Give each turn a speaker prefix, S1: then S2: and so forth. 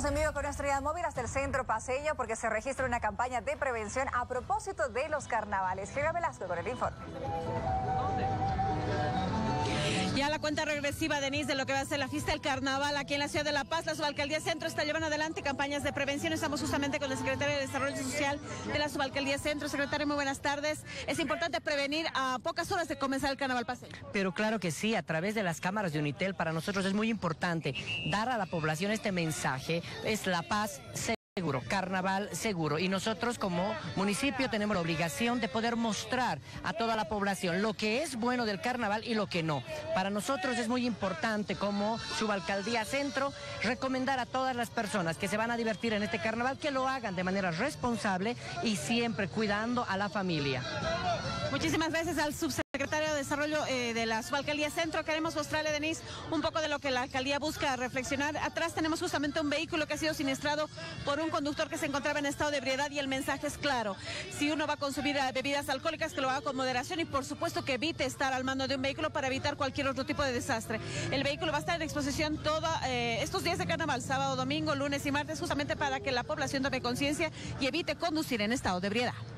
S1: Estamos en vivo con nuestra unidad móvil hasta el centro paseño porque se registra una campaña de prevención a propósito de los carnavales. Gera Velasco con el informe.
S2: Ya la cuenta regresiva, Denise, de lo que va a ser la fiesta del carnaval aquí en la ciudad de La Paz. La Subalcaldía Centro está llevando adelante campañas de prevención. Estamos justamente con el secretario de Desarrollo Social de la Subalcaldía Centro. Secretario, muy buenas tardes. Es importante prevenir a pocas horas de comenzar el carnaval paseño.
S3: Pero claro que sí, a través de las cámaras de Unitel, para nosotros es muy importante dar a la población este mensaje. Es La Paz seguro, carnaval seguro, y nosotros como municipio tenemos la obligación de poder mostrar a toda la población lo que es bueno del carnaval y lo que no. Para nosotros es muy importante como Subalcaldía Centro recomendar a todas las personas que se van a divertir en este carnaval que lo hagan de manera responsable y siempre cuidando a la familia.
S2: Muchísimas gracias al subsecretario de Desarrollo de la Subalcaldía Centro. Queremos mostrarle, Denise, un poco de lo que la alcaldía busca reflexionar. Atrás tenemos justamente un vehículo que ha sido siniestrado por un conductor que se encontraba en estado de ebriedad y el mensaje es claro. Si uno va a consumir bebidas alcohólicas, que lo haga con moderación y por supuesto que evite estar al mando de un vehículo para evitar cualquier otro tipo de desastre. El vehículo va a estar en exposición estos días de carnaval, sábado, domingo, lunes y martes, justamente para que la población tome conciencia y evite conducir en estado de ebriedad.